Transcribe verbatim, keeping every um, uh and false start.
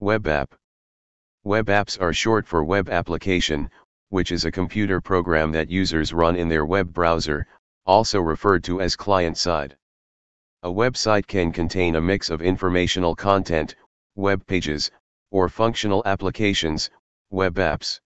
Webapp. Web apps are short for web application, which is a computer program that users run in their web browser, also referred to as client-side. A website can contain a mix of informational content, web pages, or functional applications, web apps.